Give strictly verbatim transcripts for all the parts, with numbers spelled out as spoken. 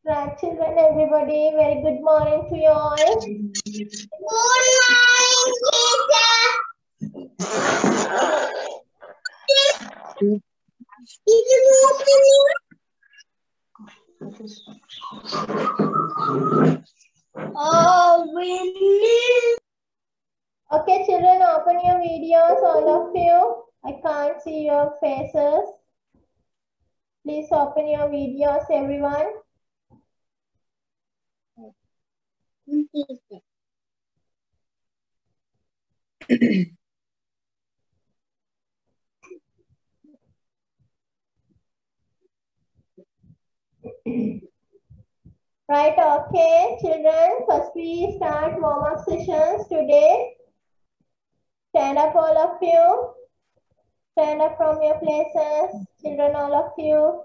Right, children, everybody, very good morning to you all. Good morning, teacher. Oh, really? Okay, children, open your videos, all of you. I can't see your faces. Please open your videos, everyone. Right, okay, children. First, we start warm-up sessions today. Stand up, all of you. Stand up from your places, children, all of you.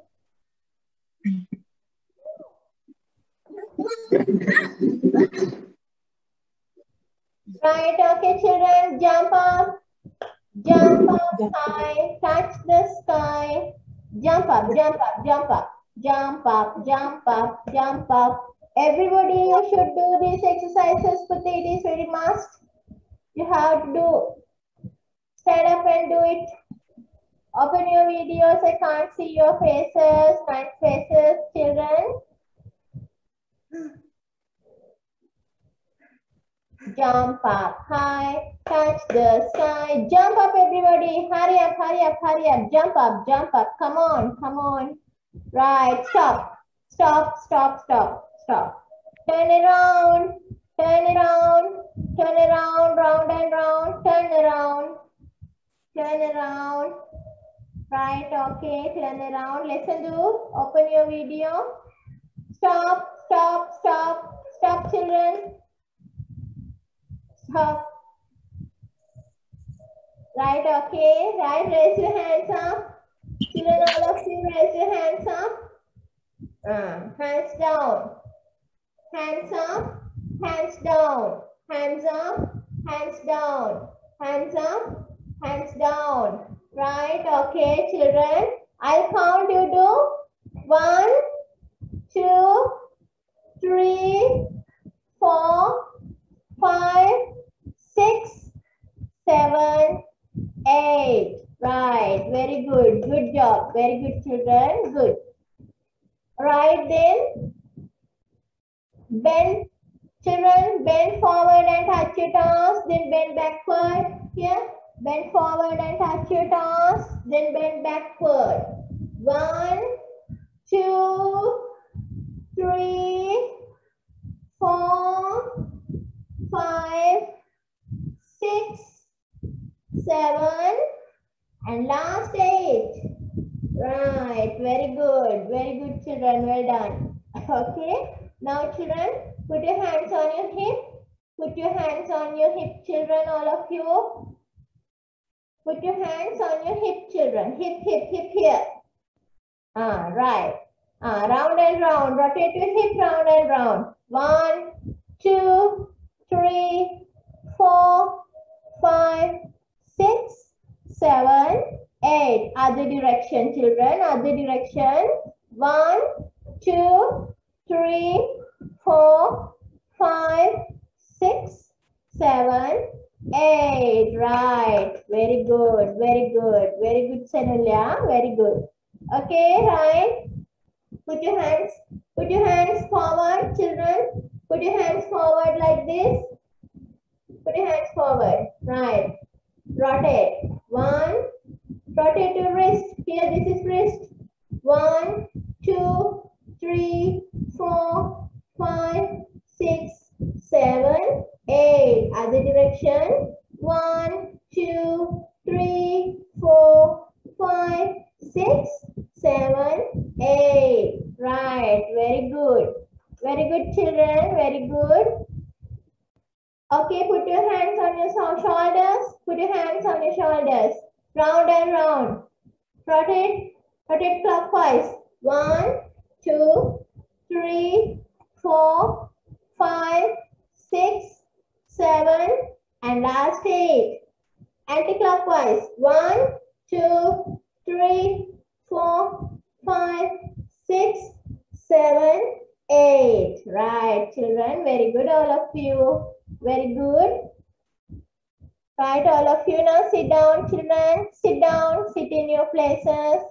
Right, okay, children. Jump up. Jump up high. Touch the sky. Jump up, jump up, jump up. Jump up, jump up, jump up. Everybody, you should do these exercises, but it is very must. You have to do. Stand up and do it. Open your videos. I can't see your faces, my faces, children. Jump up high, touch the sky. Jump up, everybody. Hurry up, hurry up, hurry up. Jump up, jump up. Come on, come on. Right, stop. Stop, stop, stop, stop. Turn around, turn around, turn around, round and round. Turn around, turn around. Right, okay, turn around. Listen to, open your video. Stop, stop, stop, stop, children. Stop. Right, okay, right, raise your hands up. Children, all of you, raise your hands up. Uh, hands down. Hands up, hands down. Hands up, hands down. Hands up, hands down. Right, okay, children. I'll count you do. One, two, three, four, five, six, seven, eight. Right, very good. Good job. Very good, children. Good. Right, then bend. Children, bend forward and touch your toes. Then bend backward. Here. Bend forward and touch your toes. Then bend backward. One, two, three, four, five, six, seven, and last eight. Right, very good, very good, children, well done. Okay, now children, put your hands on your hip. Put your hands on your hip, children, all of you. Put your hands on your hip, children. Hip, hip, hip, here. Ah, right. Ah, round and round. Rotate your hip round and round. One, two, three, four, five, six, seven, eight. Other direction, children. Other direction. One, two, three, four, five, six, seven, eight. Right. Very good. Very good. Very good, Senulya. Very good. Okay, right. Put your hands, put your hands forward, children. Put your hands forward like this. Put your hands forward. Right. Rotate. One. Rotate your wrist. Here, this is wrist. One, two, three, four, five, six, seven, eight. Other direction. One, two, three, four, five, six, seven, eight. Right. Very good. Very good, children. Very good. Okay, put your hands on your shoulders. Put your hands on your shoulders. Round and round. Rotate. Rotate clockwise. One, two, three, four, five, six, seven, and last eight. Anti-clockwise. One, two, three, four, five, six, seven, eight. Right, children. Very good, all of you. Very good. Right, all of you now sit down, children. Sit down. Sit in your places.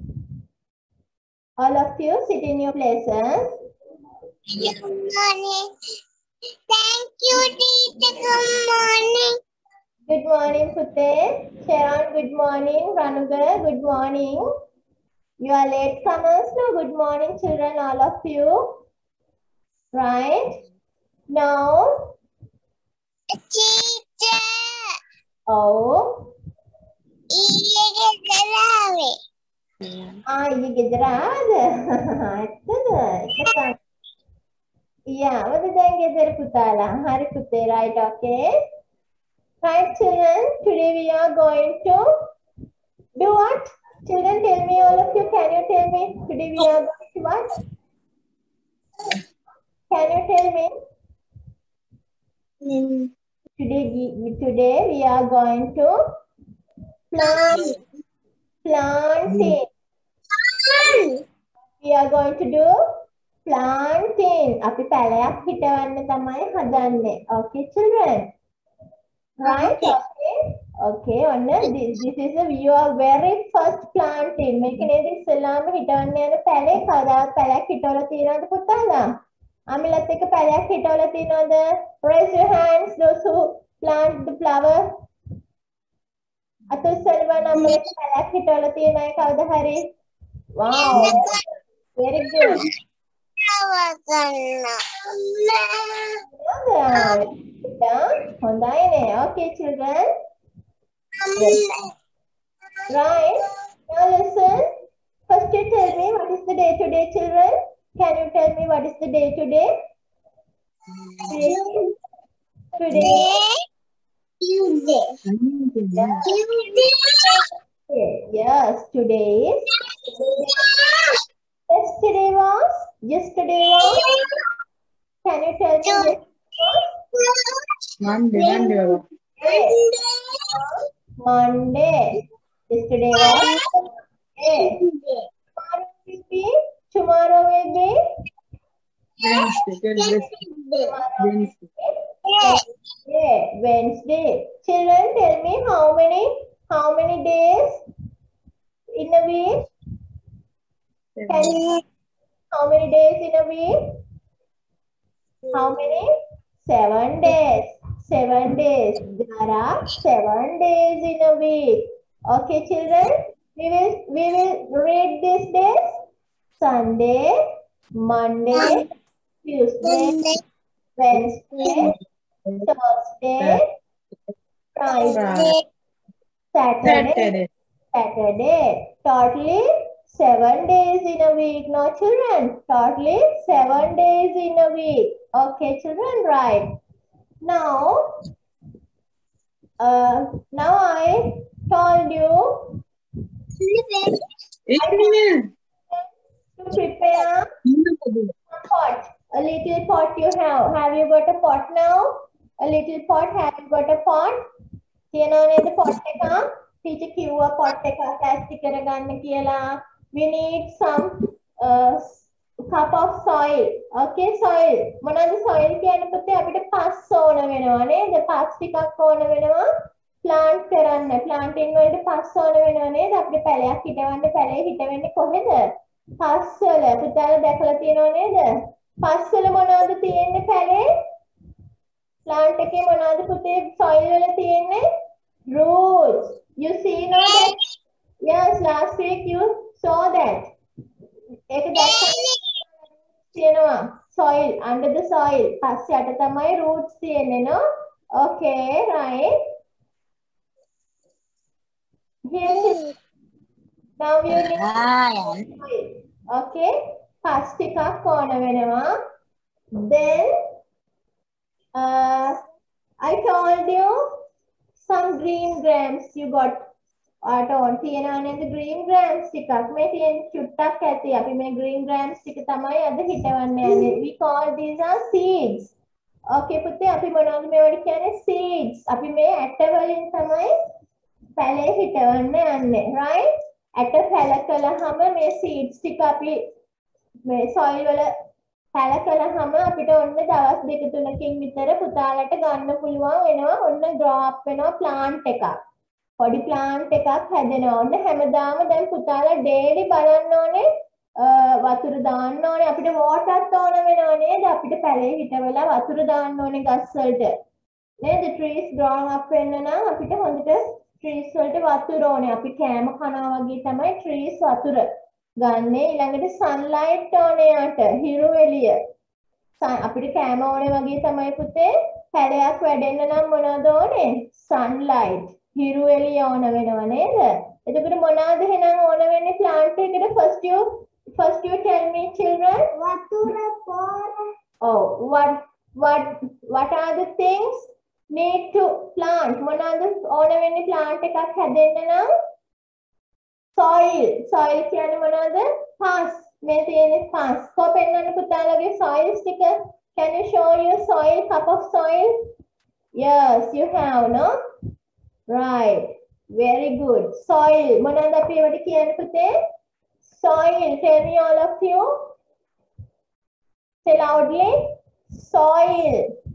All of you sit in your places. Good morning. Thank you, teacher. Good morning. Good morning, Pute. Sharon, good morning. Ranuga, good morning. You are late comers now. Good morning, children, all of you. Right? Now, Teacher. oh. ඊයේ Ah, you get that? Yeah, what did I get there, Putala? Hari Pute, right? Okay. Right, children. Today we are going to do what? Children, tell me, all of you, can you tell me? Today we are going to what? Can you tell me? Mm. Today, today we are going to plant, planting. We are going to do planting. අපි පැලයක් හිටවන්න තමයි හදන්නේ. Okay, children? Right? Okay. Okay, ඔන්න this, this is a your very first planting. මේක නේද ඉස්සෙල්ලාම හිටවන්න යන පැලේ කවදාවත් පැලයක් හිටවලා තියෙනවද පුතාලා? අමිලත් එක්ක පැලයක් හිටවලා තියෙනවද? Raise your hands those who plant the flower. අත උස්සලා නම් මේක පැලයක් හිටවලා තියෙන අය කවුද හරි? Wow. Very good. Okay, children. Right. Now listen. First you tell me what is the day today, children? Can you tell me what is the day today? Today. Today. Tuesday. Yes, today is. Yesterday was? Yesterday was? Can you tell me yesterday was? Monday, Monday. Monday. Yesterday was? Monday. Tomorrow will be? Tomorrow will be? Wednesday. Wednesday. Wednesday. Wednesday. Children, tell me how many, how many days in a week? Can you, how many days in a week? How many? Seven days. Seven days. There are seven days in a week. Okay, children. We will we will read these days. Sunday, Monday, Tuesday, Wednesday, Thursday, Friday, Saturday, Saturday. Saturday. Totally seven days in a week. No, children. Totally seven days in a week. Okay, children, right. Now, uh, now I told you Amen. to prepare a pot. A little pot you have. Have you got a pot now? A little pot. Have you got a pot? You know the poteka? Teacher kiwa poteka plastic karagana kiyala. We need some uh, cup of soil. Okay, soil. මොනවාද soil කියන්නේ පුතේ අපිට පස් ඕන වෙනවා නේද? පස් ටිකක් ඕන වෙනවා plant කරන්න. planting වලට පස් ඕන වෙනවා නේද? අපිට පැලයක් හිටවන්න පැලේ හිටවෙන්නේ කොහෙද? පස් වල. පුතාලා දැකලා තියෙනව නේද? පස් වල මොනවද තියෙන්නේ පැලේ? plant එකේ මොනවද පුතේ soil වල තියෙන්නේ? Roots. You see now that? Yes, last week you saw that. ඒක තියෙනවා soil, under the soil. පස්සේ යට තමයි roots තියෙන්නේ no? Okay, right. Here, now you need soil. Okay, පස් ටිකක් ඕන වෙනවා. Then uh, I told you some green grams you got. ආට ඕන තියෙනවා නේද green grams ටිකක් මේ තියෙන චුට්ටක් ඇති අපි මේ green grams ටික තමයි අද හිටවන්න යන්නේ we call these are seeds okay පුතේ අපි මොනවද මේවට කියන්නේ seeds අපි මේ ඇට වලින් තමයි පැලේ හිටවන්න යන්නේ right ඇට පැල කළාම මේ seeds ටික අපි මේ soil වල පැල කළාම අපිට ඔන්න දවස් දෙක තුනකින් විතර පුතාලට ගන්න පුළුවන් වෙනවා ඔන්න grow up වෙනවා plant එකක්. පොඩි plant එකක් හැදෙනවා. ඔන්න හැමදාම දැන් පුතාලා daily බලන්න ඕනේ වතුර දාන්න ඕනේ අපිට waterත් ඕන වෙනව නේද? අපිට පැලේ හිටවලා වතුර දාන්න ඕනේ ගස් වලට. නේද? trees growing up වෙන්න නම් අපිට හොඳට trees වලට වතුර ඕනේ. අපි කෑම කනවා වගේ තමයි trees වතුර ගන්නේ. ඊළඟට sunlight ඕනේ යට. හිරු එළිය. අපිට කෑම ඕනේ වගේ තමයි පුතේ. පැලයක් වැඩෙන්න නම් මොනවද ඕනේ? sunlight. හිරු එළිය ඕන වෙනව නේද? එතකොට මොනවද එහෙනම් ඕන වෙන්නේ plant එකට? first you first you tell me children. වතුර පොර. Oh, what what what are the things need to plant? මොනවද ඕන වෙන්නේ plant එකක් හැදෙන්න නම්? soil. soil කියන්නේ මොනවද? pass. මේ තියෙන්නේ pass. කො පෙන්නන්න පුතාලගේ soils ටික. Can you show your soil, cup of soil? Yes, you have, no? Right. Very good. Soil. මොනවද අපි ඒවට කියන්නේ පුතේ? Soil. Tell me all of you. Say loudly. Soil.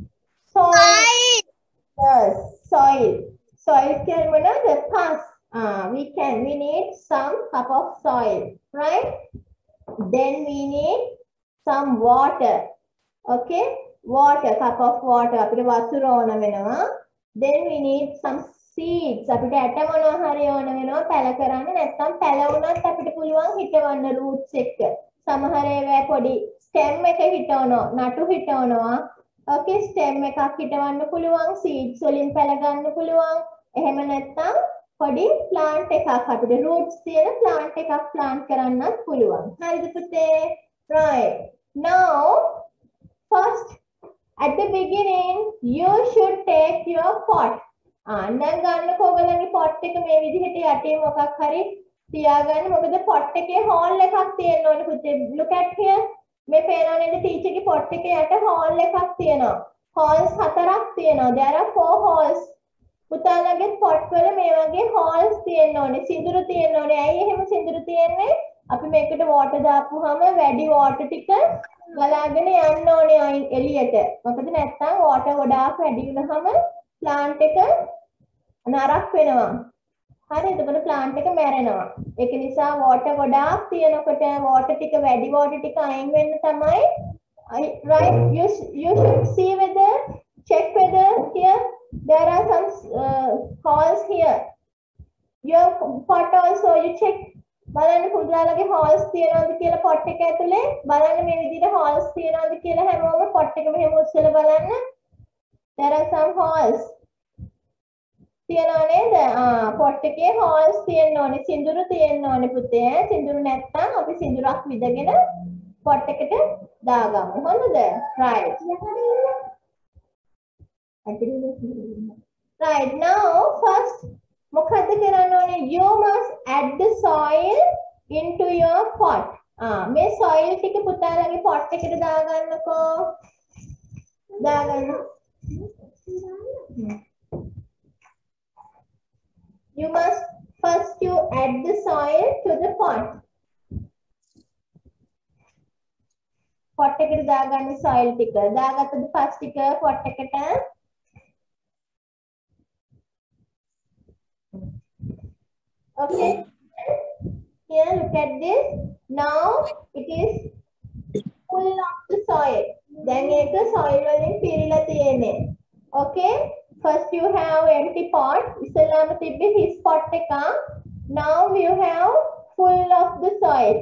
Soil. Yes. Soil. Soil කියන්නේ මොනවද? Pass. Ah, we can. We need some cup of soil. Right? Then we need some water. Okay? Water. Cup of water. අපිට වතුර ඕන වෙනවා. Then we need some seeds. අපිට ඇට මොනවා හරි ඕන වෙනවා පැල කරන්න. නැත්නම් පැල වුණත් අපිට පුළුවන් හිටවන්න roots එක. සමහර ඒවා පොඩි stem එක හිටවනවා, නටු හිටවනවා. Okay, stem එකක් හිටවන්න පුළුවන්, seeds වලින් පැල ගන්න පුළුවන්. එහෙම නැත්නම් පොඩි plant එකක් අපිට roots තියෙන plant එකක් plant කරන්නත් පුළුවන්. හරිද පුතේ? Right. Now, first at the beginning, you should take your pot. ආ දැන් ගන්නකො ඔයගලගේ pot එක මේ විදිහට යටේ මොකක් හරි තියාගන්න. මොකද pot එකේ hole එකක් තියෙන්න ඕනේ පුතේ. Look at here. මේ පේනවා නේද teacher ගේ pot එකේ යට hole එකක් තියෙනවා. holes හතරක් තියෙනවා. There are four holes. පුතාලගේ pot වල මේ වගේ holes තියෙන්න ඕනේ. සිඳුරු තියෙන්න ඕනේ. ඇයි එහෙම සිඳුරු තියෙන්නේ? අපි මේකට water දාපුවාම වැඩි water ටික ගලාගෙන යන්න ඕනේ එළියට. මොකද නැත්තම් water ගොඩාක් වැඩි වුණාම plant එක නරක් වෙනවා. හරි එතකොට plant එක මැරෙනවා. ඒක නිසා water ගොඩාක් තියෙනකොට water ටික වැඩි water ටික අයින් වෙන්න තමයි right you you should see whether check whether here there are some uh, holes here. Your pot also you check බලන්න පුතාලගේ holes තියෙනවද කියලා pot එක ඇතුලේ බලන්න මේ විදිහට holes තියෙනවද කියලා හැමෝම pot එක මෙහෙම උස්සලා බලන්න. There are some holes. තියෙනව නේද? ආ pot එකේ holes තියෙන්න ඕනේ. සිඳුරු තියෙන්න ඕනේ පුතේ. සිඳුරු නැත්තම් අපි සිඳුරක් විදගෙන pot එකට දාගමු. හොඳද? Right. Right. Now first මොකද කරන්න ඕනේ? You must add the soil into your pot. ආ මේ soil ටික පුතාලගේ pot එකට දාගන්නකෝ. දාගන්න. You must first you add the soil to the pot. pot එකට දාගන්න soil ටික. දාගත්තද first ටික pot එකට? Okay. Here look at this. Now it is full of the soil. Then ඒක soil වලින් පිරීලා තියෙන්නේ. Okay. First you have empty pot. ඉස්සෙල්ලාම තිබ්බේ his pot එක. Now you have full of the soil.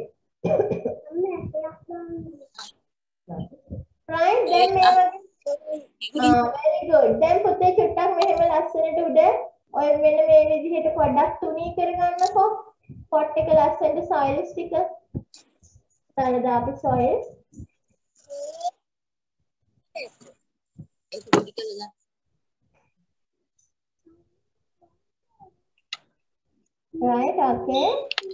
Right? Then මේ ah very good. Then පුතේ චුට්ටක් මෙහෙම ලස්සනට උඩ ඔය මෙන්න මේ විදිහට පොඩ්ඩක් තුනී කරගන්නකෝ. pot එක ලස්සනට soils ටික. දාලා දාපු soils. Right, okay.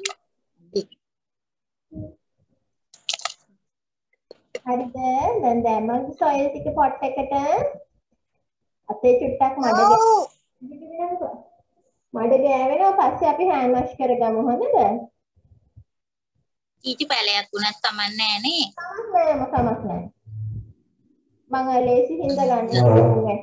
හරිද? දැන් දැම්මම soil ටික pot එකට. අතේ චුට්ටක් මඩ මඩ ගෑවෙනවා. පස්සේ අපි hand wash කරගමු. හොඳද? චීචි පැලයක් වුණත් කමක් නැහැ නේ. කමක් නෑම කමක් නෑ. මම ලේසි හින්දා ගන්න මට.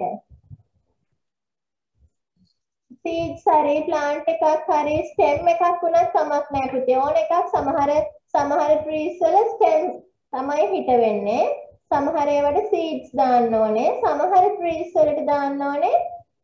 seeds හරි plant එකක් හරි stem එකක් වුණත් කමක් නෑ පුතේ. ඕන එකක් සමහර සමහර trees වල stem තමයි හිට වෙන්නේ. සමහර ඒවාට seeds දාන්න ඕනේ. සමහර trees වලට දාන්න ඕනේ.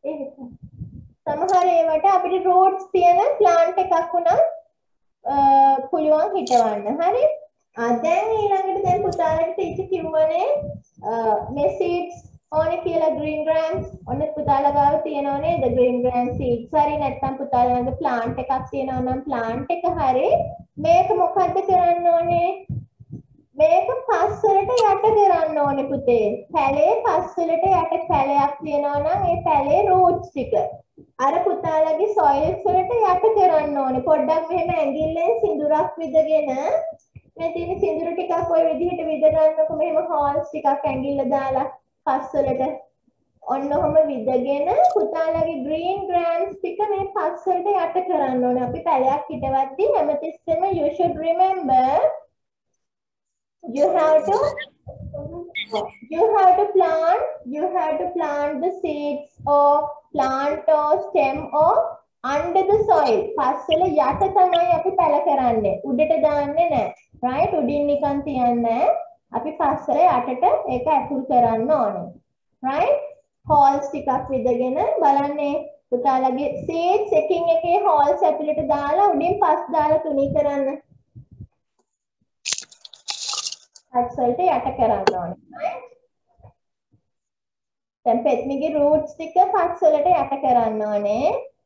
සමහර ඒවාට අපිට roots තියෙන plant එකක් වුණත් පුළුවන් හිටවන්න. හරි? ආ දැන් ඊළඟට දැන් පුතාලට ටීචර් කිව්වනේ මේ seeds ඕනේ කියලා green grams ඔන්න පුතාලා ගාව තියෙනව නේද green gram seeds හරි නැත්නම් පුතාලා ළඟ plant එකක් තියෙනවා නම් plant එක හරි මේක මොකද්ද කරන්න ඕනේ මේක පස් වලට යට කරන්න ඕනේ පුතේ පැලේ පස් වලට යට පැලයක් තියෙනවා නම් ඒ පැලේ roots ටික අර පුතාලගේ soils වලට යට කරන්න ඕනේ පොඩ්ඩක් මෙහෙම ඇඟිල්ලෙන් සිඳුරක් විදගෙන මේ තියෙන සිඳුර ටිකක් ওই විදිහට විද ගන්නකො මෙහෙම holes ටිකක් ඇඟිල්ල දාලා පස් වලට ඔන්න ඔහම විදගෙන පුතාලගේ green grams ටික මේ පස් වලට යට කරන්න ඕනේ. අපි පැලයක් හිටවද්දි හැමතිස්සෙම you should remember you have to you have to plant you have to plant the seeds or plant or stem or under the soil. පස් වල යට තමයි අපි පැල කරන්නේ. උඩට දාන්නේ නැහැ. right උඩින් නිකන් තියන්නේ අපි පස් වල යටට ඒක ඇතුල් කරන්න ඕනේ right holes ටිකක් විදගෙන බලන්නේ පුතාලගේ seeds එකින් එකේ holes ඇතුළට දාලා උඩින් පස් දාලා තුනී කරන්න පස් වලට යට කරන්න ඕනේ right දැන් පෙත්මිගේ roots ටික පස් වලට යට කරන්න ඕනේ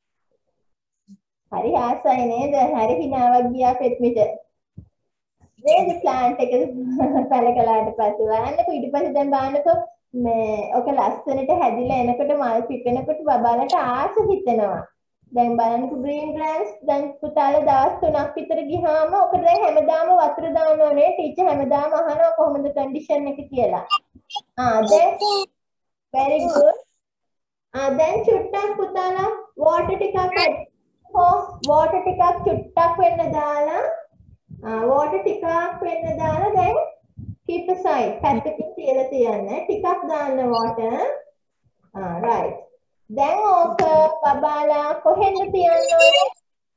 හරි ආසයි නේද හරි හිනාවක් ගියා පෙත්මිට මේ plant එක පැල කළාට පස්සේ වහන්නකො ඊට පස්සේ දැන් බලන්නකො මේ ඔක ලස්සනට හැදිලා එනකොට මල් පිපෙනකොට බබාලට ආස හිතෙනවා දැන් බලන්නකො green grams දැන් පුතාලා දවස් තුනක් විතර ගියාම ඔකට දැන් හැමදාම වතුර දාන්න ඕනේ ටීචර් හැමදාම අහනවා කොහොමද condition එක කියලා ආ දැන් very good ආ දැන් චුට්ටක් පුතාලා water ටිකක් water ටිකක් චුට්ටක් වෙන්න දාලා ආ water ටිකක් වෙන්න දාලා දැන් keep aside පැත්තකින් තියලා තියන්න ටිකක් දාන්න water ආ right දැන් ඕක බබාලා කොහෙන්ද තියන්න ඕනේ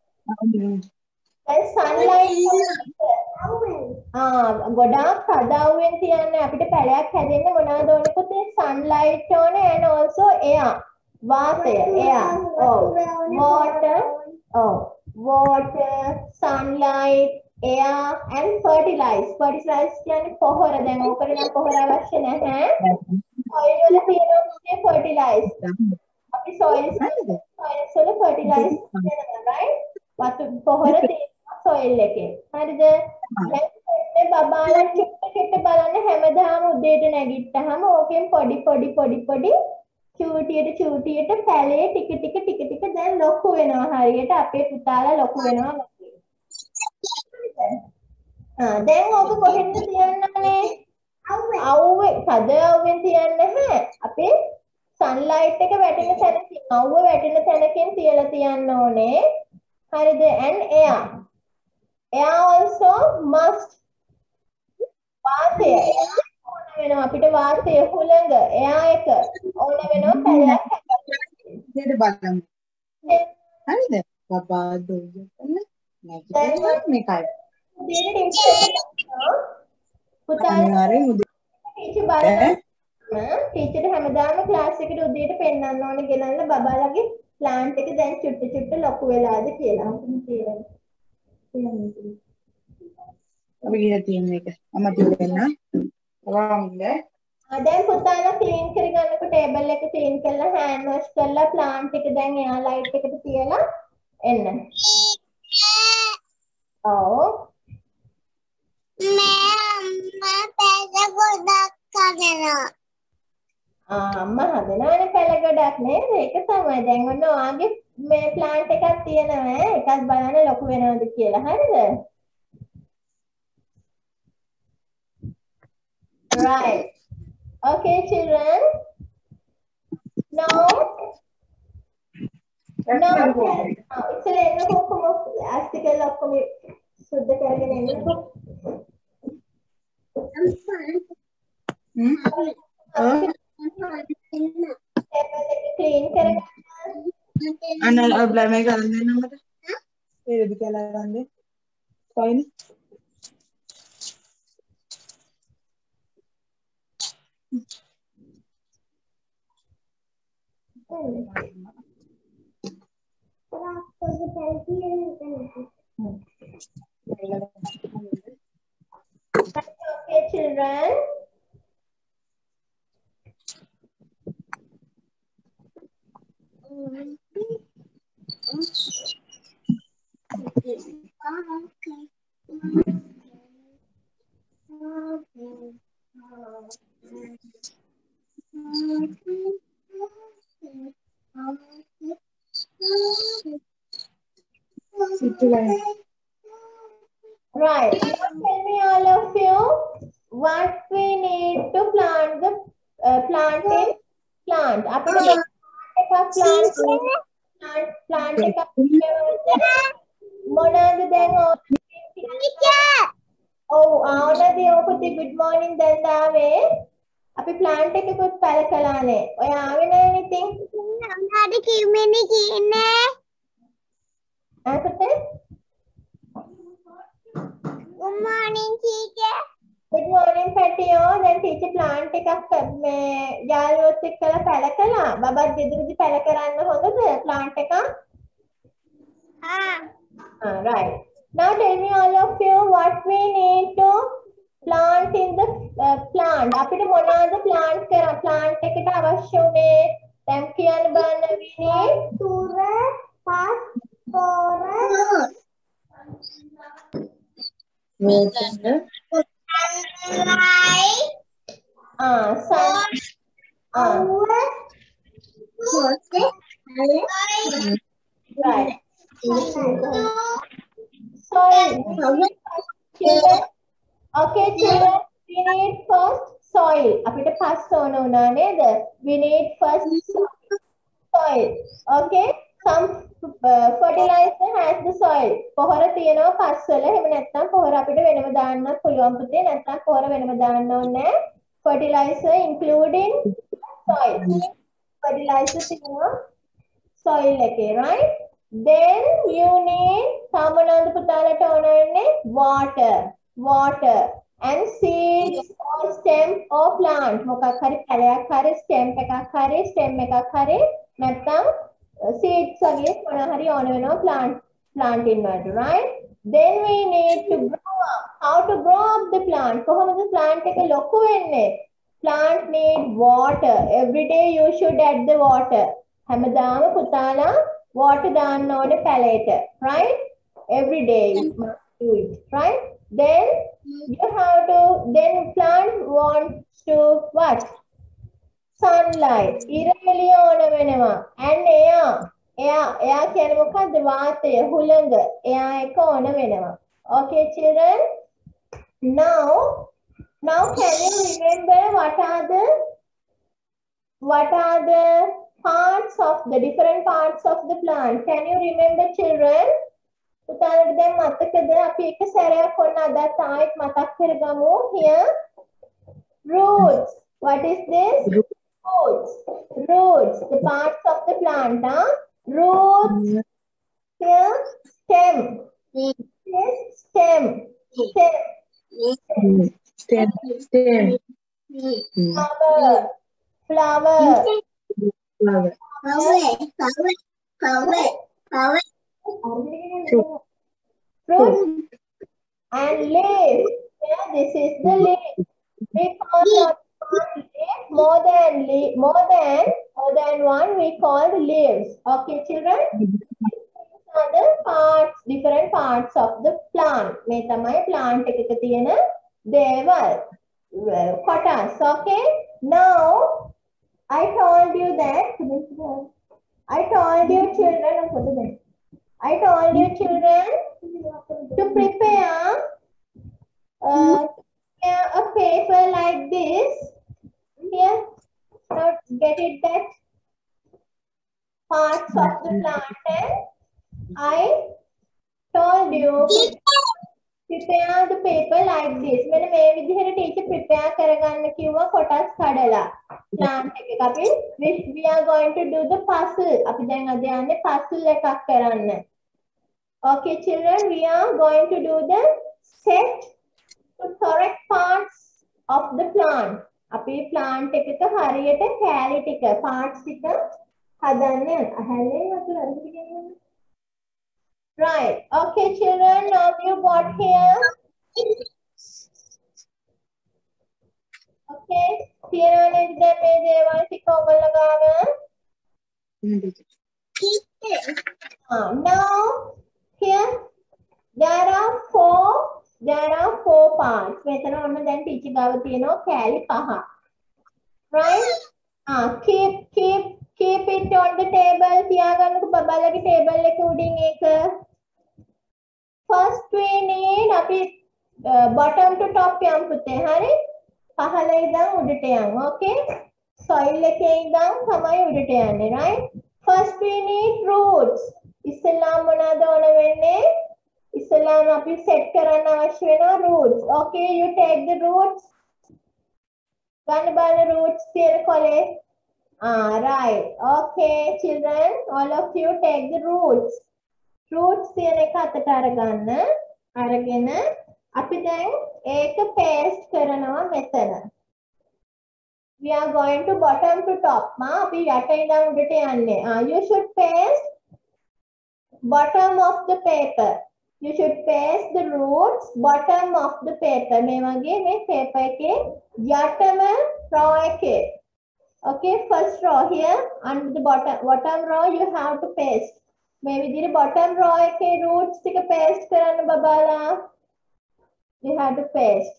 දැන් sunlight ආ ගොඩාක් කඩාවුවෙන් තියන්න අපිට පැලයක් හැදෙන්න මොනවද ඕනේ පුතේ sunlight ඕනේ and also air වාතය air oh water oh water sunlight air and fertilize fertilize කියන්නේ පොහොර දැන් ඕකට නම් පොහොර අවශ්‍ය නැහැ soil වල තියෙන fertilize අපි soils soils වල fertilize කරනවා right වතු පොහොර තියෙනවා soil එකේ හරිද දැන් බබාලා චුට්ට චුට්ට බලන්න හැමදාම උදේට නැගිට්ටාම ඕකෙන් පොඩි පොඩි පොඩි පොඩි චූටියට චූටියට පැලේ ටික ටික ටික ටික දැන් ලොකු වෙනවා හරියට අපේ පුතාලා ලොකු වෙනවා දැන් ඕක කොහෙන්ද තියන්නනේ අවුවේ කද අවුවෙන් තියන්නේ නැහැ අපේ sunlight එක වැටෙන තැනකින් අවුව වැටෙන තැනකින් තියලා තියන්න ඕනේ හරිද and air air also must වාතය ඕන වෙනවා අපිට වාතය හුළඟ air එක ඕන වෙනවා පැලයක් හරිද බලන්න හරිද බබා දුන්න නැගිටින්න මේකයි පුතාලා ටීචර් බලන්න ටීචර් හැමදාම ක්ලාස් එකට උදේට පෙන්නන්න ඕනේ ගෙනල්ලා බබාලගේ ප්ලාන්ට් එක දැන් චුට්ට චුට්ට ලොකු වෙලාද කියලා කියලා. අපි ගියා තියෙන එක. අමතක වෙන්න. වරම්ද. ආ දැන් පුතාලා ක්ලීන් කරගන්නකො ටේබල් එක ක්ලීන් කරලා හෑන්ඩ් වොෂ් කරලා ප්ලාන්ට් එක දැන් එයා ලයිට් එකට තියලා එන්න. ඔව්. मैं पैसे गोदाक करना ආ අම්මා හදනවනේ පැල ගොඩක් නේද ඒක තමයි දැන් ඔන්න ඔයාගේ මේ ප්ලාන්ට් එකක් තියෙනවා එකක් බලන්න ලොකු වෙනවද කියලා හරිද right okay children now now ඉතින් එන්නකො කොහොමද ඇස්තිකල් ඔක්කොම සුද්ධ කරගෙන එන්නකො Hmm? Oh, clean කරගන්න. අන්න බ්ලා මේක අරන් දෙන්න මට. ඒ රෙදි කියලා අරන් දෙන්න. කොයින්? Okay, children. Right. Now tell me all of you what we need to plant the uh, planting plant. අපිට plant එකක් plant plant plant එකක් මොනවාද දැන් ඔව් ආවනදී ඔපුති good morning දැන් ආවේ අපි plant එකකුත් පැල කළානේ. ඔය ආවේ නෑනේ ඉතින්. අම්මාට කිව්වෙන්නේ කියන්නේ. ආපතේ Good morning, teacher. Good morning පැටියෝ. දැන් ටීචර් plant එකක් මේ යාළුවොත් එක්කලා පැල කළා. බබත් ගෙදරදී පැල කරන්න හොඳද plant එකක්? Ah. Ah, right. Now tell me all of you what we need to plant in the uh, plant. අපිට මොනවාද plant කරා plant එකට අවශ්‍ය උනේ? දැන් කියන්න බලන්න we need තුර පස් තොර ah sun ah right. Soil. Children. Okay, children. We need first soil. අපිට පස් ඕන වුණා නේද? We need first soil. Okay. Some uh, fertilizer has the soil. පොහොර තියෙනවා පස් වල. එහෙම නැත්නම් පොහොර අපිට වෙනම දාන්න පුළුවන් පුතේ. නැත්නම් පොහොර වෙනම දාන්න ඕනේ. Fertilizer including soil. Fertilizer තියෙනවා soil එකේ, right? Then you need සාමාන්‍යයෙන් පුතාලට ඕන වෙන්නේ water. Water and seeds or stem or plant. මොකක් හරි පැලයක් හරි stem එකක් හරි stem එකක් හරි නැත්නම් seeds වගේ මොනවා හරි ඕන වෙනවා plant plant ඉන්නවට, right? Then we need to grow up. How to grow up the plant? කොහොමද plant එක ලොකු වෙන්නේ? Plant need water. Every day you should add the water. හැමදාම පුතාලා water දාන්න ඕනේ පැලයට, right? Every day you must do it, right? Then you have to, then plant wants to what? Sunlight. ඉරෙලිය ඕන වෙනවා. And air. Air. Air කියන්නේ මොකද්ද? වාතය, හුළඟ. Air එක ඕන වෙනවා. Okay, children? Now, now can you remember what are the what are the parts of the different parts of the plant? Can you remember, children? පුතාලට දැන් මතකද අපි එක සැරයක් ඔන්න අදත් ආයෙත් මතක් කරගමු. Here roots. What is this? Roots. Roots. The parts of the plant, huh? Roots. Here stem. Yes, stem. Stem. Stem. Stem. Flower. Flower. Flower. Fruit and leaf. Yeah, this is the leaf. We call the leaf more than leaf, more than more than one. We call the leaves. Okay, children. These are the parts, different parts of the plant. මේ තමයි plant එකක තියෙන දේවල්. Kotas. Okay. Now I told you that. I told you, children. I told you, children, to prepare uh, a paper like this. Here, now get it that parts of the plant. And I told you. prepare the paper like this. මෙන්න මේ විදිහට teacher prepare කරගන්න කිව්වා කොටස් කඩලා. plant එකක අපි we are going to do the puzzle. අපි දැන් අද යන්නේ puzzle එකක් කරන්න. Okay children, we are going to do the set the correct parts of the plant. අපි plant එකක හරියට කැලි ටික parts ටික හදන්න හැලේ වතුර අරගෙන යන්න. Right. Okay children, now you got here. Okay. තියෙනවද දැන් මේ දේවල් ටික ඔයගොල්ලෝ ගාව? Uh, now here there are four there are four parts. මෙතන ඔන්න දැන් ටීචර් ගාව තියෙනවා කැලි පහ. Right? Ah, keep keep keep it on the table. තියාගන්නකො බබාලගේ table එක උඩින් ඒක. First we need අපි uh, bottom to top යම් පුතේ. හරි? පහළ ඉඳන් උඩට යන්න. Okay? soil එකේ ඉඳන් තමයි උඩට යන්නේ. Right? First we need roots. ඉස්සෙල්ලාම මොනවද ඕන වෙන්නේ? ඉස්සෙල්ලාම අපි set කරන්න අවශ්‍ය වෙනවා roots. Okay, you take the roots. ගන්න බලන්න roots තියෙන කොලේ. Ah, right. Okay, children, all of you take the roots. Roots තියෙන එක අතට අරගන්න. අරගෙන අපි දැන් ඒක paste කරනවා මෙතන. We are going to bottom to top. Ma, අපි යට ඉඳන් උඩට යන්නේ. Ah, you should paste bottom of the paper. You should paste the roots bottom of the paper. මේ වගේ මේ paper එකේ යටම row එකේ. Okay, first row here under the bottom bottom row you have to paste. මේ විදිහට bottom row එකේ roots ටික paste කරන්න බබාලා. You have to paste.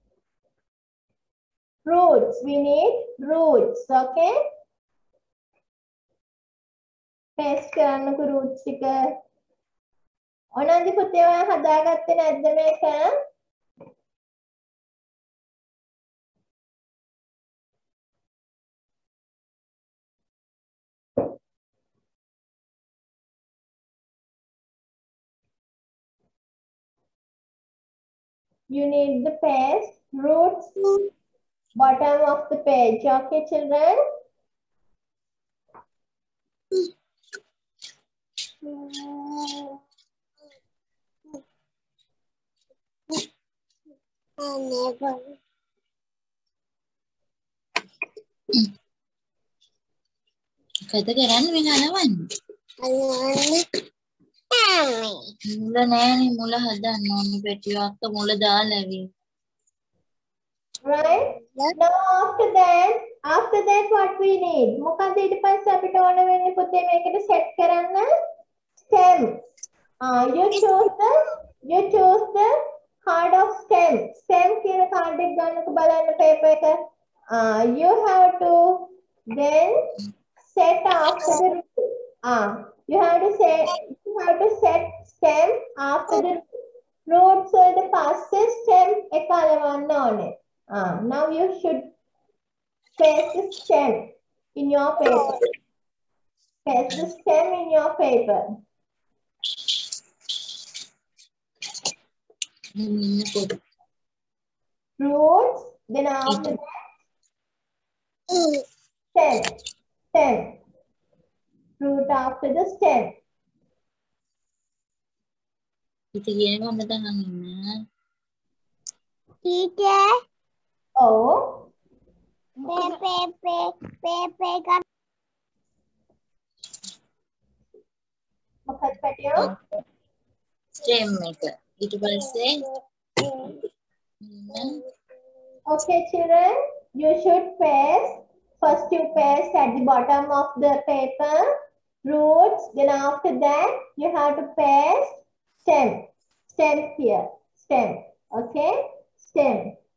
Roots, we need roots, okay? Paste කරන්නකො roots ටික. ඔනන්දි පුතේ ඔයා හදාගත්තේ නැද්ද මේක? You need the paste, roots, bottom of the page. Okay, children? කද කරන්නේ මේ හලවන්නේ? මුල නෑනේ මුල හදන්න ඕනේ පෙට්ටියක් මුල දාලා ඇවි. Right? Now after that, after that what we need? මොකද ඊට පස්සේ අපිට ඕන වෙන්නේ පුතේ මේකට set කරන්න stem. Ah, you choose the you choose the card of stem. Stem කියන card එක ගන්නකො බලන්න paper එක. Ah, you have to then set after the root. Ah, you have to set you have to set stem after the roots වලට පස්සේ stem එක අලවන්න ඕනේ. Ah, now you should paste the stem in your paper. Paste the stem in your paper. Roots, then after that, stem, stem. Root after the stem. ඉතින් කියනවා මම තහන් ඉන්න. Teacher, Oh, pepe, pepe, pepe, got මොකක්ද පැටියෝ? Stem එක. ඊට පස්සේ Okay, children, you should paste. First, you paste at the bottom of the paper, roots. Then after that, you have to paste stem. Stem here. Stem. Okay? Stem.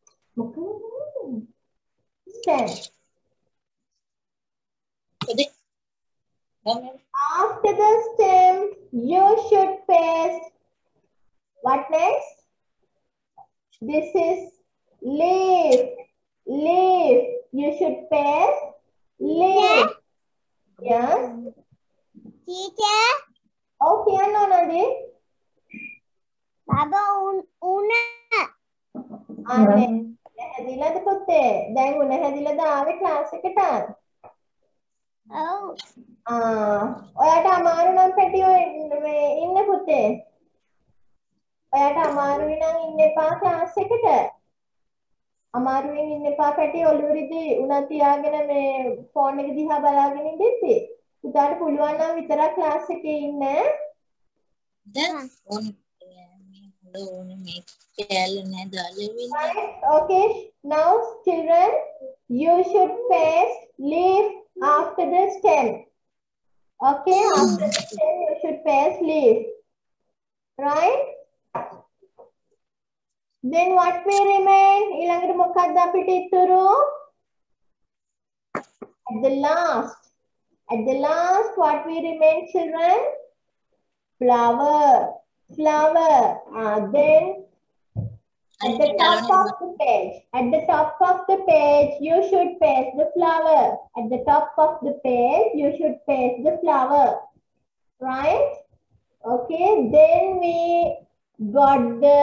Stem. After the stem, you should paste. What next? This is leaf. Leaf. You should paste leaf. Yes. teacher, Okay, no, Nadi. Baba una. අනේ හැදිලාද පුතේ? දැන් උණ හැදිලාද ආවේ class එකට? Oh. ආ ඔයාට අමාරු නම් පැටි ඔය මේ ඉන්න පුතේ. ඔයාට අමාරුයි නම් ඉන්න එපා ක්ලාස් එකට. අමාරුවෙන් ඉන්න එපා පැටි ඔළුවේදී උණ තියාගෙන මේ ෆෝන් එක දිහා බලාගෙන ඉඳිද්දි. පුතාට පුළුවන් නම් විතරක් ක්ලාස් එකේ ඉන්න. දැන් ඕන මේ ඕන මේ කැලේ නෑ දාලා Right. Okay. Now, children, you should paste leaf after the stem. Okay. After the stem, you should paste leaf. Right. Then what will remain? ඊළඟට මොකක්ද අපිට ඉතුරු? At the last. At the last, what will remain, children? Flower. Flower. Ah, then. At the top of the page, at the top of the page, you should paste the flower. At the top of the page, you should paste the flower. Right? Okay, then we got the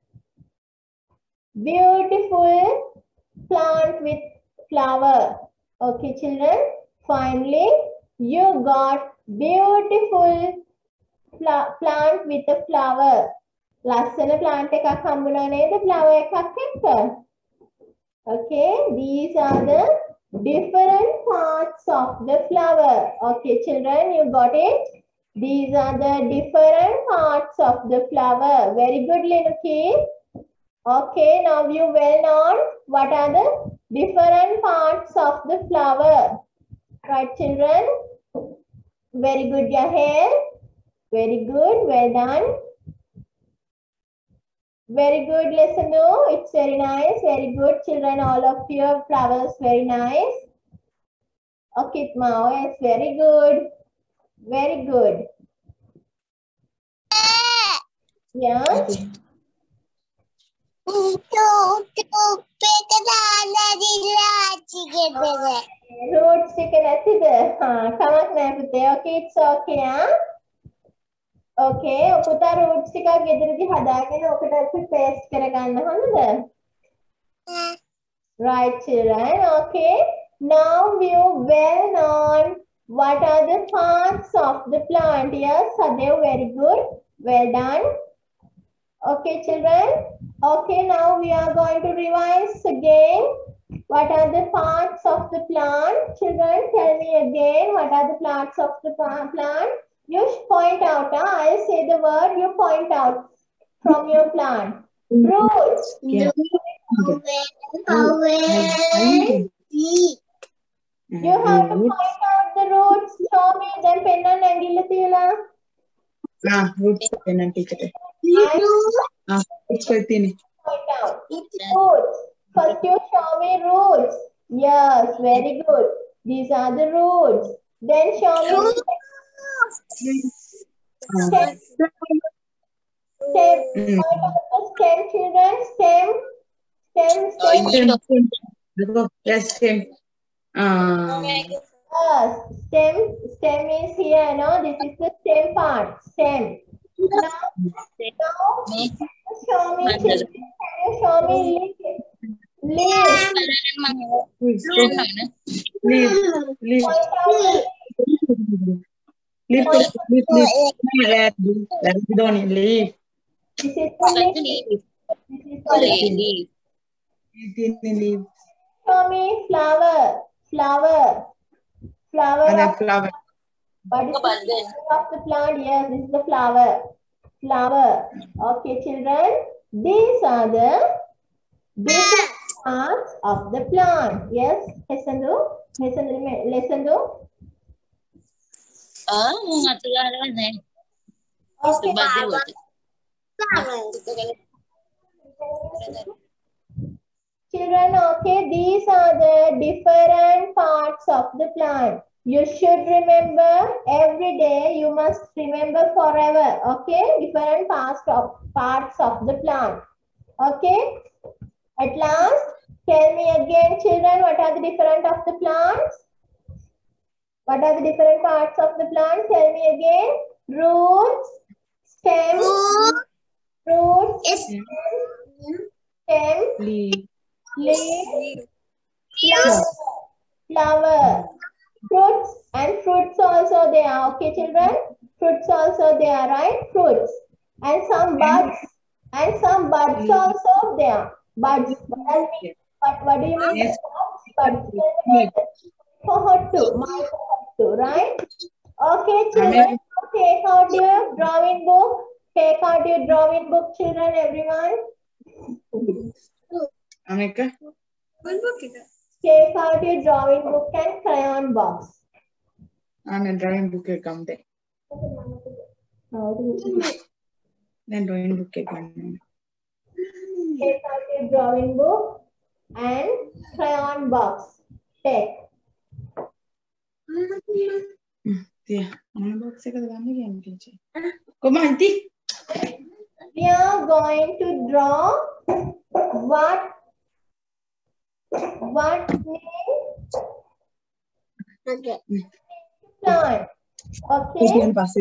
beautiful plant with flower. Okay, children, finally, you got beautiful plant with a flower. ලස්සන plant එකක් හම්බුණා නේද flower එකක් එක්ක? Okay, these are the different parts of the flower. Okay, children, you got it? These are the different parts of the flower. Very good, little kids. Okay, now you well known what are the different parts of the flower. Right, children? Very good, Yahel. Very good, well done. Very good, lesson two. It's very nice. Very good, children. All of your flowers very nice. Okay, Mao, it's very good. Very good. Yeah. Roots chicken නැතිද? හා කමක් නැහැ පුතේ. Okay, it's okay. Huh? Okay, පුතා roots ටිකක් ගෙදරදී හදාගෙන ඔකට අපි paste කරගන්න හොඳද? Right, children. Okay. Now you well known what are the parts of the plant. Yes, Sadev, very good. Well done. Okay, children. Okay, now we are going to revise again. What are the parts of the plant? Children, tell me again what are the parts of the plant. You point out. Huh? I'll say the word. You point out from your plant. Roots. Yeah. You have to point out the roots. Show me. Then pen and angle tila. Ah, roots pen and teacher. Ah, roots करती Point out. Roots. First you show me roots. Yes, very good. These are the roots. Then show me stem. Stem. Stem. Point out the stem, children. Stem. Stem. Stem. Stem. Look, yes, stem. Ah. Yes. Stem. Stem is here. No, this is the stem part. Stem. Now, now show me. Children. Can you show me leaf? Leaf. Leaf. Leaf. Point out the Leaf. Leaf. Leaf. Leaf. Red. Red. Don't leaf. This is the leaf. This is the leaf. Leaf. Show me flower. Flower. Flower And a of, flower. what is the flower of the plant? Yes, this is the flower. Flower. Okay, children. These are the different parts of the plant. Yes, listen to. Listen to. Listen to. Ah, ngatur arahan eh. Okay. Children, okay, these are the different parts of the plant. You should remember every day. You must remember forever. Okay, different parts of parts of the plant. Okay. At last, tell me again, children, what are the different of the plants? What are the different parts of the plant? Tell me again. Roots, stem, roots, stem, Leaf. leaf, flower, flower, fruits, and fruits also there. Okay, children? Fruits also there, right? Fruits. And some buds, and some buds also there. Buds. What does it mean? What, what do you mean? Yes. Buds. Leaf. Pohottu, my pohottu, right? Okay, Amen. children, take out your drawing book. Take out your drawing book, children, everyone. Ameka. Take out your drawing book and crayon box. Amen. Drawing book come there. Then drawing book come. Take out your drawing book and crayon box. Take. Yeah. Aman box එක ගන්න කියන්නේ teacher. කොහොමද? We are going to draw what what name Okay. plant. Okay. කියන පස්සේ.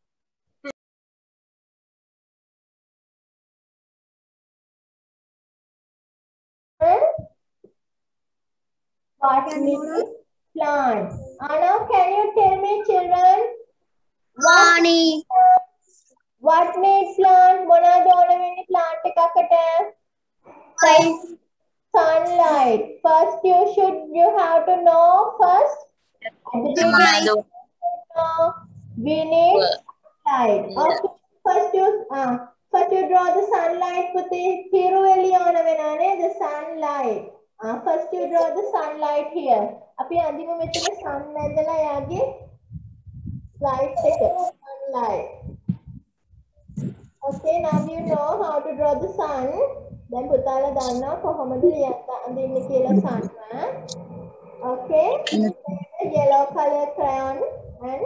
What name plant? Now, can you tell me, children? Bonnie. What needs plant? මොනවද ඕන වෙන්නේ plant එකකට? Sunlight. First, you should you have to know first. At the beginning, uh, we need light. Okay. First, you uh, first you draw the sunlight. පුතේ හිරු එළිය ඕන වෙනවනේ the sunlight. Uh, first, you draw the sunlight here. අපි අඳිමු මෙතන sun ඇඳලා යාගේ light එක. Sunlight. Okay, now you know how to draw the sun. Then පුතාලා දන්නවා කොහොමද අඳින්නේ කියලා sun. Okay. Yellow color crayon and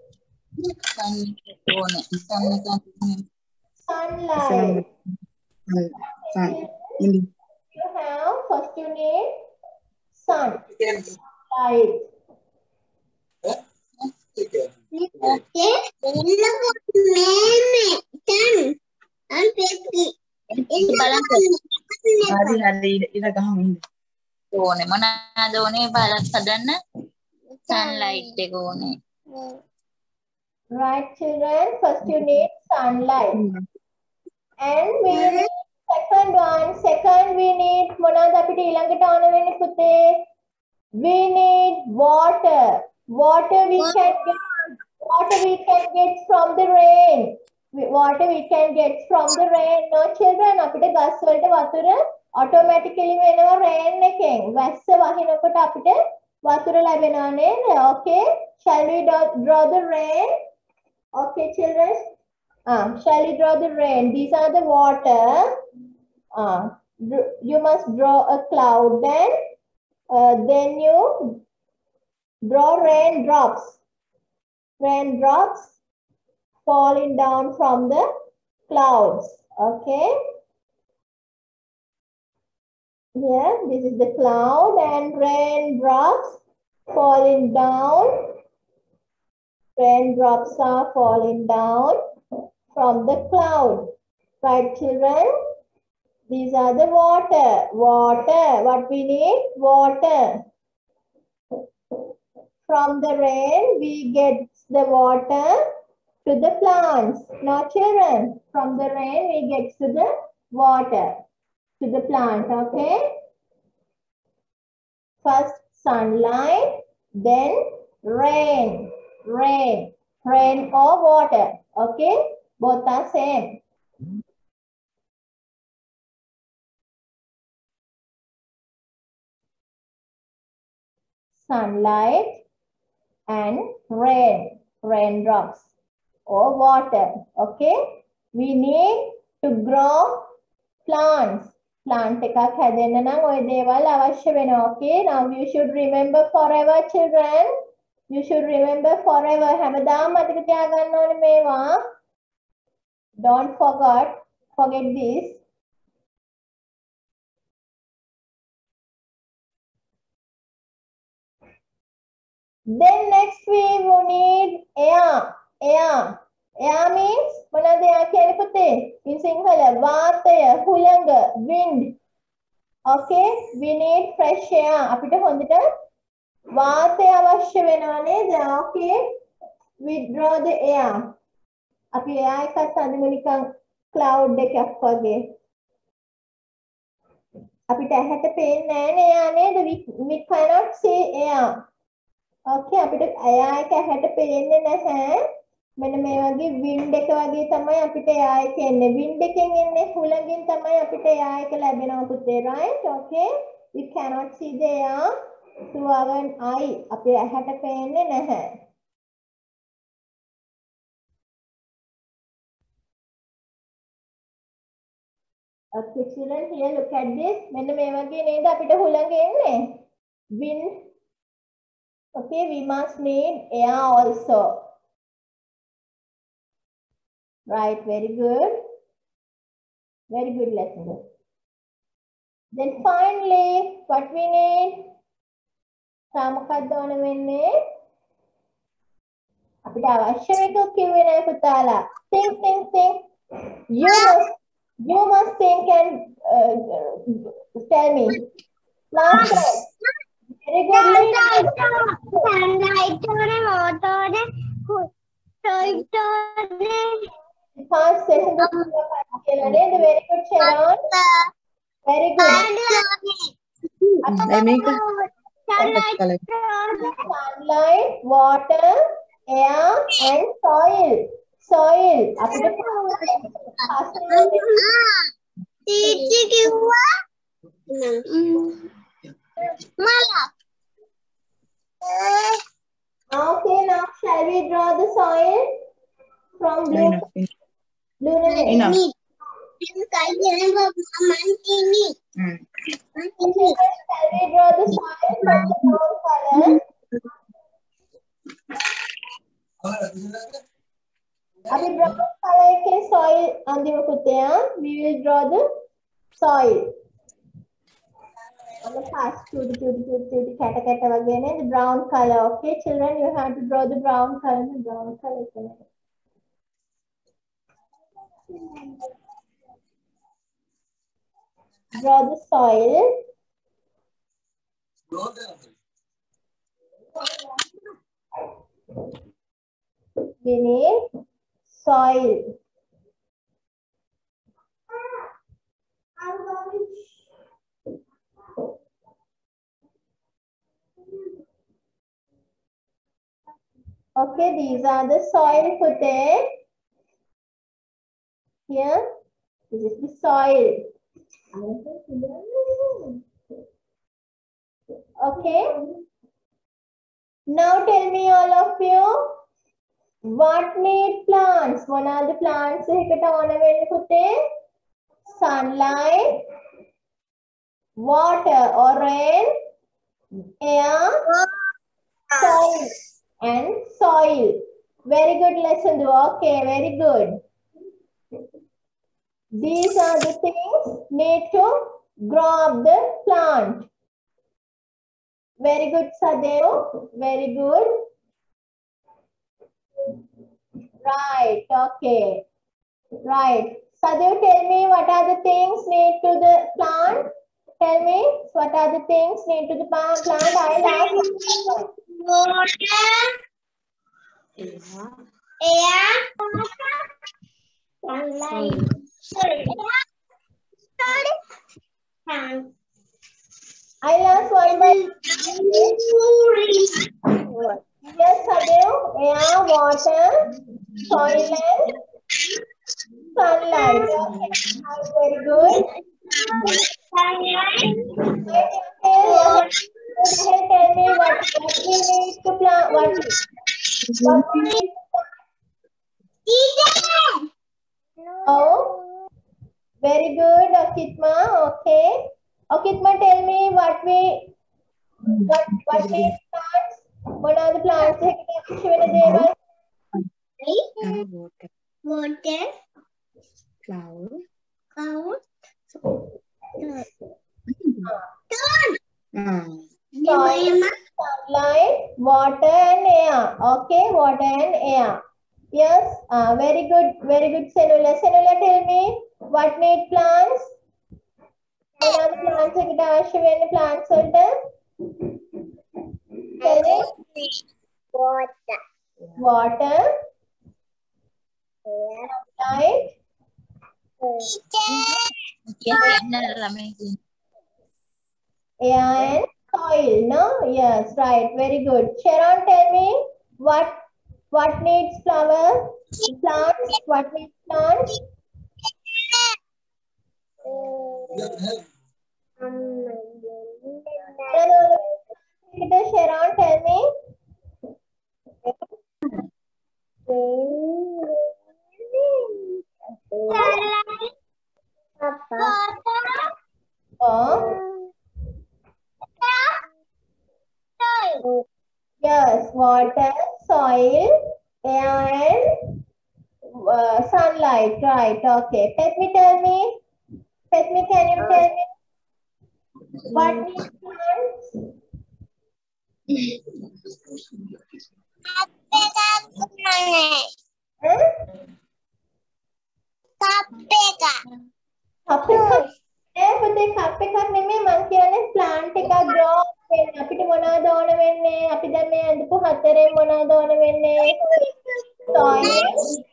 sunlight. Sun. You have first you need sun. Light. හරි හරි ඉර ගහමු ඉන්න. ඕනේ මොනවාද ඕනේ බලක් හදන්න sunlight එක ඕනේ. Right, children. First you need sunlight. And we need second one. Second we need මොනවද අපිට ඊළඟට ඕන වෙන්නේ පුතේ? We need water. Water we can get. Water we can get from the rain. Water we can get from the rain. No, children. අපිට ගස් වලට වතුර automatically වෙනවා rain එකෙන්. වැස්ස වහිනකොට අපිට වතුර ලැබෙනවා නේද? Okay. Shall we draw, draw the rain? Okay, children. Ah, shall we draw the rain? These are the water. Ah, you must draw a cloud. Then, uh, then you draw raindrops. Raindrops falling down from the clouds. Okay. Here, this is the cloud and raindrops falling down. Raindrops are falling down from the cloud. Right, children? These are the water. Water. What we need? Water. From the rain, we get the water to the plants. Now, children, from the rain, we get to the water, to the plant, okay? First sunlight, then rain, rain, rain or water, okay? Both are same. Sunlight and rain, raindrops or water, okay? We need to grow plants. Plant එකක් හැදෙන්න නම් ওই දේවල් අවශ්‍ය වෙනවා, okay? Now you should remember forever, children. You should remember forever. හැමදාම මතක තියාගන්න ඕනේ මේවා. Don't forget, forget this. Then next we will need air, air, Air means මොනවද air කියන්නේ පුතේ? In Sinhala වාතය, හුළඟ, wind. Okay, we need fresh air. අපිට හොඳට වාතය අවශ්‍ය වෙනවා නේද? Okay, withdraw the air. අපි air එකත් අඳිමු නිකන් cloud එකක් වගේ. අපිට ඇහැට පේන්නේ නැහැ air නේද? we, we cannot see air. Okay, අපිට air එක ඇහැට පේන්නේ නැහැ. මෙන්න මේ වගේ wind එක වගේ තමයි අපිට air එක එන්නේ. wind එකෙන් එන්නේ හුළඟින් තමයි අපිට air එක ලැබෙනවා පුතේ, right? Okay, we cannot see the air through our eye. අපේ ඇහැට පේන්නේ නැහැ. Okay, children, here look at this. මෙන්න මේ වගේ නේද අපිට හුළඟ එන්නේ? Wind. Okay, we must need air also. Right, very good. Very good lesson. Then finally, what we need? සාමකද්ද ඕන වෙන්නේ? අපිට අවශ්‍ය එක කිව්වේ නෑ පුතාලා. Think, think, think. You must, you must think and uh, tell me. Last one. Very good. Fast session. Very good, Sharon. Very good. Sunlight, Sunlight, water, air, and soil. Soil. Okay, now shall we draw the soil from blue? Blue Enough. Shall we draw the soil from the brown color? Abhi brown color ke soil andima putaya. We will draw the soil. On the past, tutti tutti tutti tutti kata kata wagene the brown color. Okay, children, you have to draw the brown color. The brown color. Draw the soil. We need soil. Okay, these are the soil footage. Here, this is the soil. Okay. Now tell me all of you, what need plants? What are the plants? Sunlight, water or rain, air, soil and soil. Very good lesson. Okay, very good. These are the things need to grow up the plant. Very good, Sadeo. Very good. Right, okay. Right. Sadeo, tell me what are the things need to the plant? Tell me what are the things need to the plant? I'll ask. Water, air, sunlight. Sorry. Sorry. I'll ask one by yes, Sadeo. Air, water, soil and sunlight. Okay. Very good. Sunlight. Okay, tell me what, what we need to plant. What, what we need to plant. Oh, very good, Akitma. Okay. Akitma, tell me what we what what we plants. What are the plants? Water, Water, cloud, cloud, mm. Soil, sunlight, water and air. Okay, water and air. Yes, ah, very good, very good, Senula. Senula, tell me, what need plants? What plants ekata avashya wenna plants walata? Tell me. Water. Water, light, air and soil, no? Yes, right, very good. Sharon, tell me, what what needs flower? Plants, what needs plants? Sharon, tell me. Oh, yes, water, soil, air and uh, sunlight, right, okay. Let me tell me, let me, can you tell me what needs plants? Huh? කප් එකක් ඒ පුතේ කප් එකක් නෙමෙයි මං කියන්නේ plant එකක් grow වෙන්න අපිට මොනවද ඕන වෙන්නේ අපි දැන් මේ අඳපු හතරෙන් මොනවද ඕන වෙන්නේ soil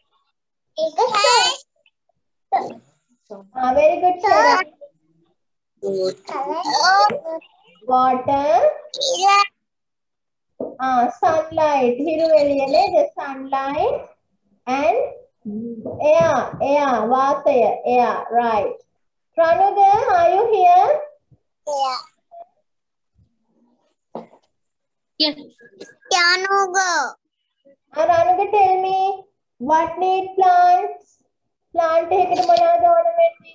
ah very good Sarah. Water ah sunlight hiru eliya neda sunlight and air air vataya air right. Ranuga, are you here? Yeah. Yes. Ranuga. Ah, Ranuga, tell me, what need plants? Plant ekata monada ona wenne?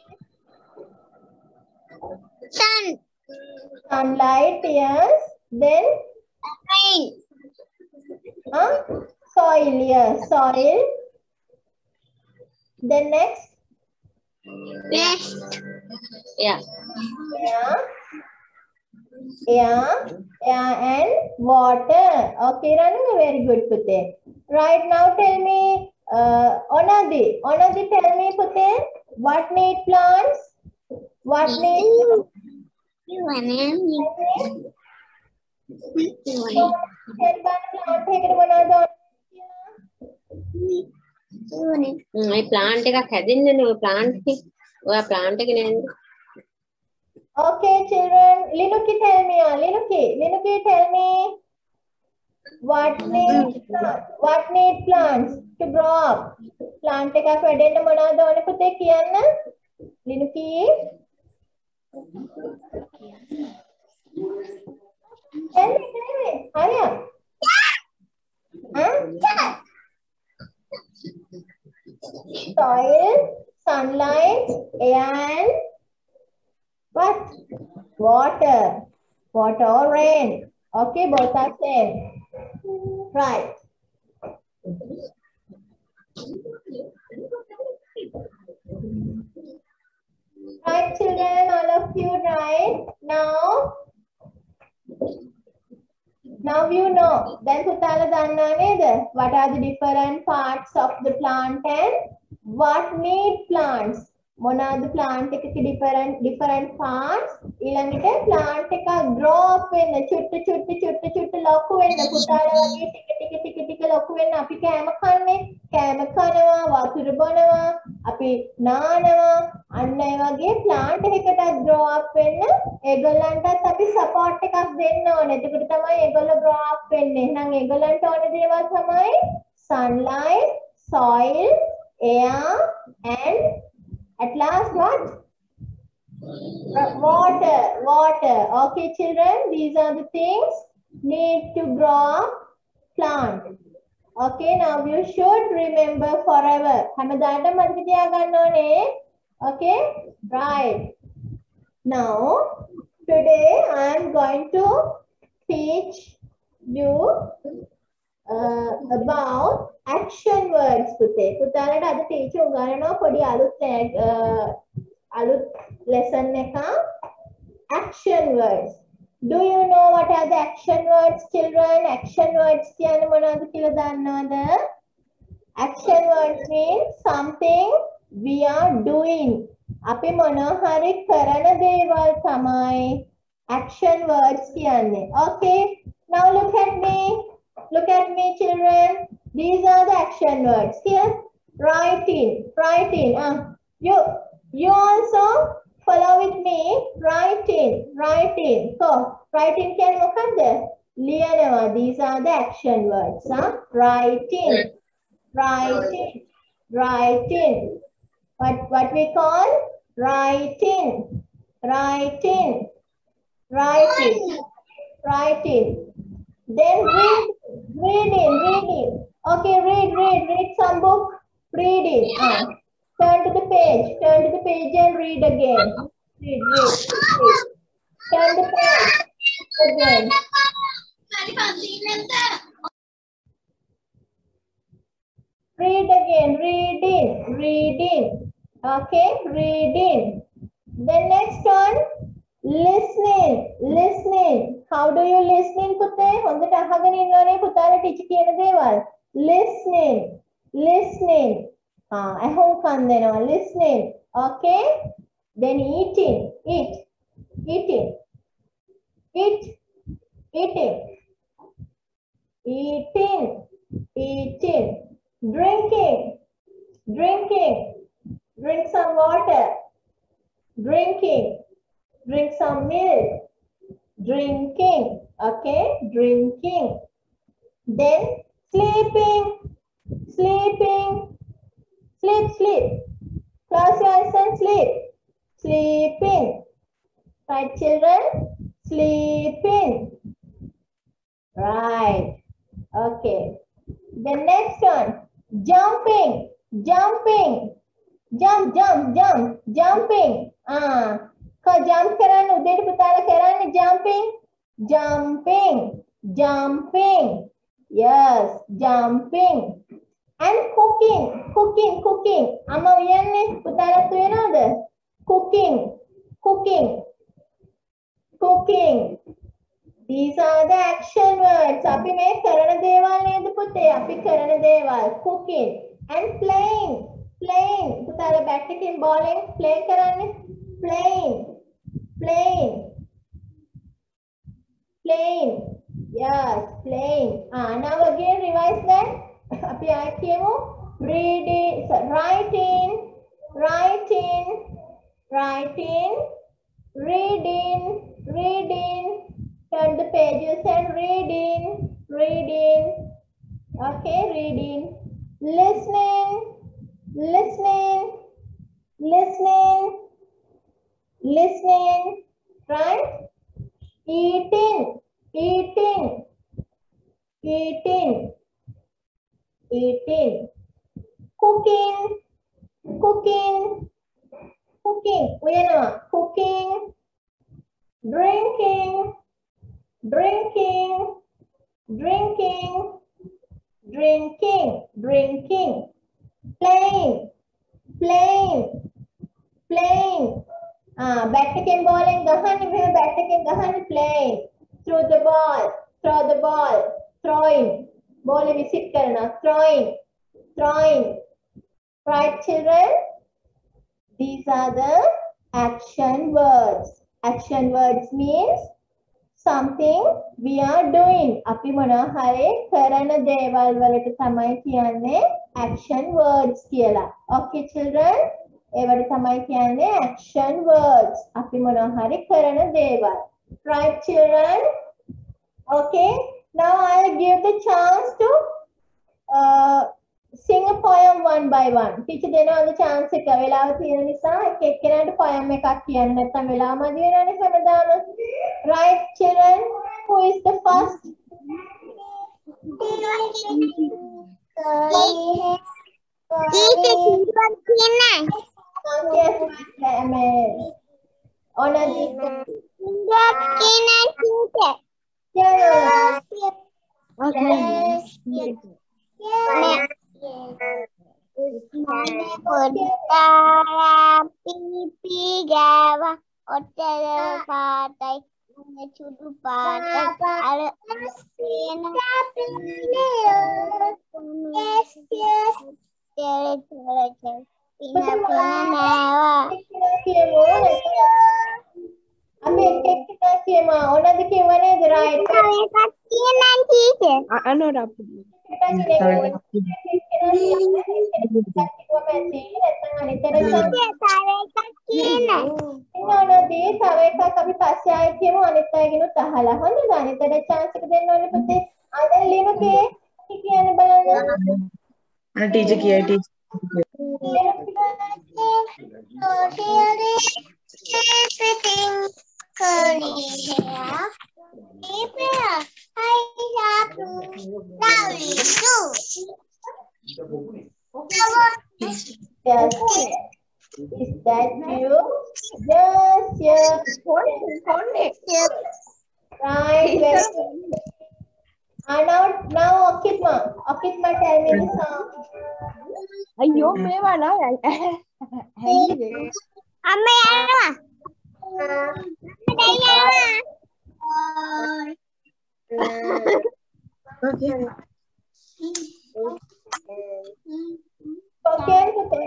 Sun. Sunlight, yes. Then? Rain. Huh? Soil, yes. Soil. Then next? Next. Yeah. Air. Air. Air and water. Okay, Ranuga, very good, Pute. Right now, tell me, uh, Onadi. Onadi, tell me, Pute, what need plants? What need You and him. You මේ plant එකක් හැදෙන්නනේ ඔය plant එක. ඔයා plant එක නේද? Okay, children. Linuki, tell me. uh, Linuki, Linuki, tell me. What need what need plants to grow up? Plant එකක් වැඩෙන්න මොනවද ඕනේ පුතේ කියන්න? Linuki. Tell me, tell me. Hurry up. Huh? Soil, sunlight, air and what? Water. Water or rain. Okay, both are same. Right. Right, children, all of you, right? Now, now you know. Then Putala Danna neda. What are the different parts of the plant and what need plants? Monada plant එකේ different different parts. ඊළඟට plant එක grow up වෙන්න චුට්ටු චුට්ටු චුට්ටු චුට්ටු ලොකු වෙන්න පුතාලා වගේ ටික ටික ටික ටික ලොකු වෙන්න අපි කෑම කන්නේ කෑම කනවා වතුර බොනවා අපි නානවා අන්න ඒ වගේ plant එකකට grow up වෙන්න ඒගොල්ලන්ටත් අපි support එකක් දෙන්න ඕනේ. එතකොට තමයි ඒගොල්ලෝ grow up වෙන්නේ. එහෙනම් ඒගොල්ලන්ට ඕන දේවල් තමයි sunlight, soil, air and at last what? Uh, water, water. Okay, children, these are the things need to grow up plant. Okay, now you should remember forever. හැමදාටම මතක තියාගන්න ඕනේ. Okay, right. Now, today I am going to teach you uh, about action words පුතේ. පුතාලට අද teacher උගන්වනවා පොඩි අලුත් අලුත් lesson එක action words. Do you know what are the action words, children? Action words කියන්නේ මොනවද කියලා දන්නවද? Action words means something we are doing. අපි මොනවා හරි කරන දේවල් තමයි action words කියන්නේ. Okay, now look at me. Look at me, children. These are the action words. Here, writing, writing. Uh, you, you also follow with me. Writing, writing. So, writing can මොකක්ද? ලියනවා. These are the action words. Huh? Writing, writing, writing. What, what we call? Writing, writing, writing, writing. Then read, reading, reading. Okay, read, read, read some book. Reading. Ah, turn to the page. Turn to the page and read again. Read, read, read. Turn the page again. Read again. Reading, reading. Okay, reading. Then next one. Listening, listening. How do you listening පුතේ? හොඳට අහගෙන ඉන්නවනේ පුතාලා teacher කියන දේවල්. Listening, listening. ආ අහුම්කම් දෙනවා. Listening. Okay? Then eating, eat, eating. Eat, eating. Eating, eating. Drinking, drinking. Drink some water. Drinking. Drink some milk. Drinking. Okay, drinking. Then sleeping. Sleeping. Sleep, sleep. Close your eyes and sleep. Sleeping. Right, children? Sleeping. Right. Okay. The next one. Jumping. Jumping. Jump, jump, jump. Jumping. Ah. Jump කරන්න උදේට පුතාලා කරන්නේ jumping, jumping, jumping. Yes, jumping. And cooking, cooking, cooking. අම්මා උයන්නේ පුතාලත් උයනවද? Cooking, cooking, cooking. These are the action words. අපි මේ කරන දේවල් නේද පුතේ? අපි කරන දේවල්. Cooking and playing, playing. පුතාලා bat එකෙන් bowling play කරන්නේ. Playing. Playing. Playing. Yes, playing. Ah, now again revise that. අපි ආයෙත් කියමු. Reading, so writing, writing, writing, reading, reading. Turn the pages and reading, reading. Okay, reading. Listening, listening, listening. Listening, right? Eating, eating, eating, eating. Cooking, cooking, cooking. Uyanama, cooking. Drinking, drinking, drinking, drinking, drinking. Playing, playing, playing. Ah, bat එකෙන් bowling ගහන්නේ මෙහෙම bat එකෙන් ගහන්නේ playing. Throw the ball, throw the ball, throwing. Ball visit කරනවා, throwing, throwing. Right, children? These are the action words. Action words means something we are doing. අපි මොනවා හරි කරන දේවල් වලට තමයි කියන්නේ action words කියලා. Okay, children? ඒවට තමයි කියන්නේ action words. අපි මොනවා හරි කරන දේවල්. Right, children? Okay. Now I'll give the chance to uh, sing a poem one by one. Teacher දෙනවා the chance එක. වෙලාව තියෙන නිසා එක එක්කෙනාට poem එකක් කියන්න. නැත්නම් වෙලාව මදි වෙනවනේ හැමදාම. Right, children? Who is the first? Yes, ma'am. Honor this. Yeah. Okay. Pipi gawa hotel patai chudu patai ala asena Yes, yes. Yes, yes. Pina pina nawa. කියමු අපි එක එක කෙනා කියමු ඕනද කියව නේද right Tahu yang kasihan teacher. අනෝර අපි Teacher, tahu yang kasihan. ඉන්නවනදී තව එකක් අපි පස්සේ ආයෙත් කියමු අනිත් අයගෙනුත් අහලා හොඳද අනිතට chance එක දෙන්න ඕනේ පුතේ ආද ලිනුකේ කියන්නේ බලන්න අන ටීචර් කියයි teacher Everything curly hair. Paper, I have lovely shoes. yes is that you yes yes right very good. and now now Akitma Akitma tell me the song අයියෝ මේවා නෑ Amma yana. Ada yana. okay okay putte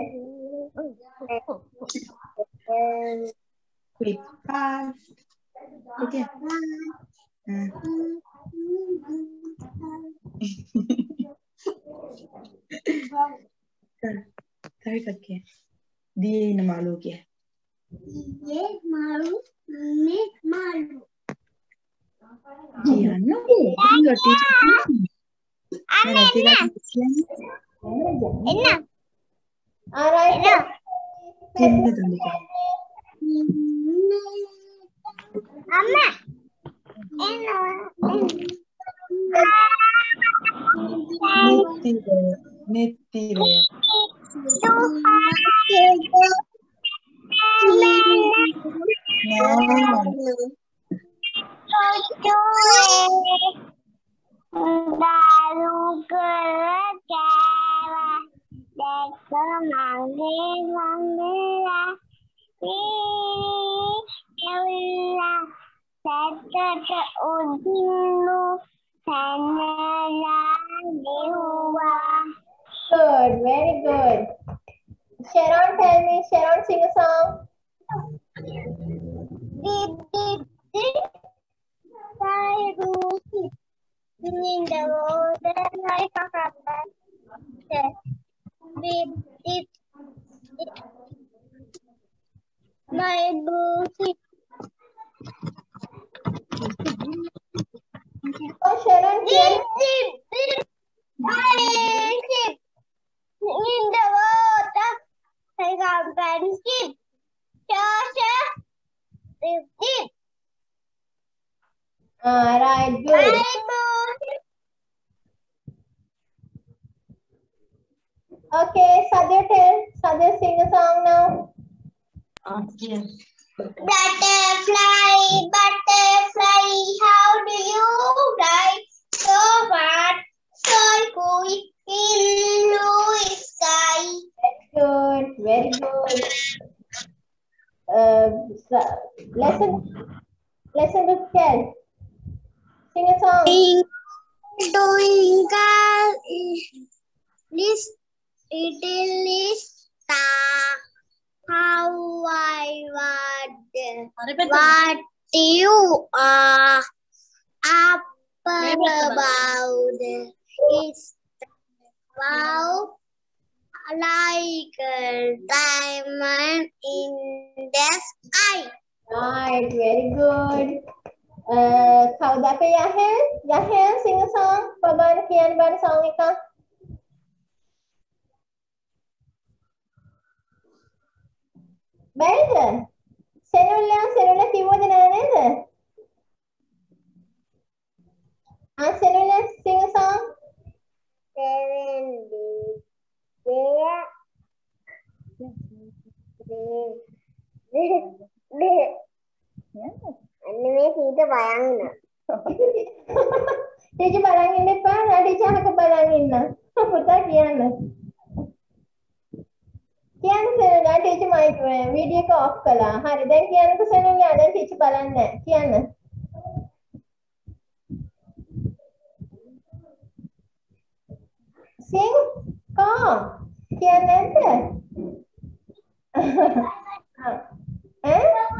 quick fast okay Hmm. Kar kar करके दिए इन मालू के Ye malu, me malu. जी हाँ ना tinggal teacher Anna, nanti Anna. Enna. all right Enna. tinggal tadi kan Amma. Enna. netti netti re Baru kerjawa Deka manggil manggil Ini Saya terudinu Sana dewa good very good Sharon tell me Sharon sing a song Dip dip dip Saya rusik Ingin dawa dan saya kakak Dip dip dip Saya rusik oh Sharon Dip can dip dip Saya rusik Ingin dawa dan saya kakak Shasha Dip dip all right good okay Sadhya tell Sadhya sing a song now Butterfly, butterfly, how do you fly? So far, so cool in blue sky. good very good uh so- lesson lesson to tell sing a song Twinkle, list, little star, how I wonder what you are up above is wow like a diamond in the sky. right very good uh kawuda pe Yahel Yahel sing a song babana kiyanne bana song එකක් බැරිද සෙනුල්ලා සෙනුල්ලා කිව්වද නෑ නේද ආ සෙනුල්ලා sing a song Seven days there. අන්න මේ සීත බලන්න. Teacher බලන් ඉන්න එපා නා ටීචර් අහක බලන් ඉන්න පුතා කියන්න කියන්න සෙනුල්ලා ටීචර් මයික් වීඩියෝ එක ඔෆ් කළා හරි දැන් කියන්නකෝ සෙනුල්ලා දැන් ටීචර් බලන්නේ නැහැ කියන්න කියන්නේ නැද්ද? ඈ?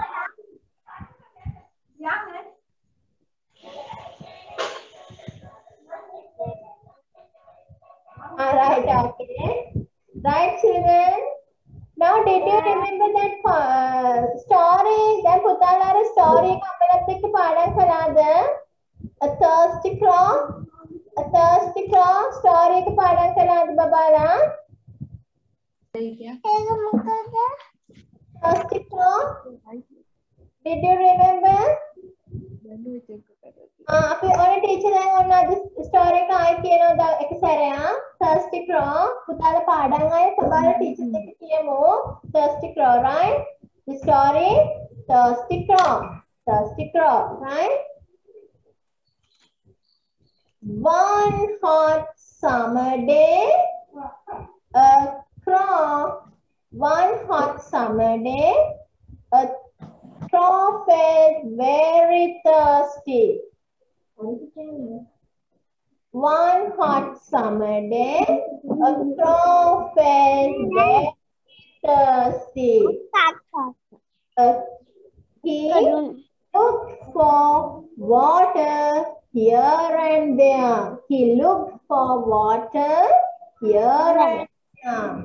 Alright, okay. Right, children. Now, did you remember that uh, story? Then පුතාලා story එක අපලත් එක්ක පාඩම් කළාද? A thirsty crow. A thirsty crow story එක පාඩම් කළාද බබාලා? Thirsty crow. Did you remember? Ah, අපි ඔය ටීචර් දැන් ඔන්න අද ස්ටෝරි එක ආයෙ කියනවා එක සැරයක්. Thirsty crow. පුතාලා පාඩම් ආයෙ සබාලා ටීචර් එක්ක කියමු. Thirsty crow, right? The story Thirsty crow. Thirsty crow, right? One hot summer day, a crow. One hot summer day, a crow felt very thirsty. One hot summer day, a crow felt very thirsty. Uh, he looked for water here and there. He looked for water here and there.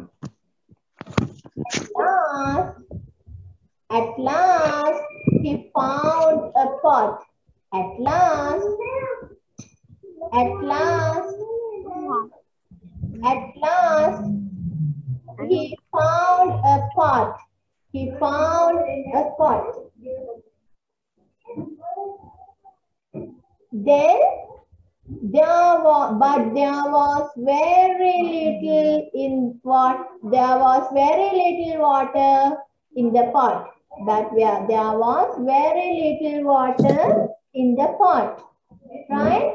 At last, at last, he found a pot. At last, at last, at last, he found a pot. He found a pot. Then there was, but there was very little in what there was very little water in the pot. But where there was very little water in the pot, right?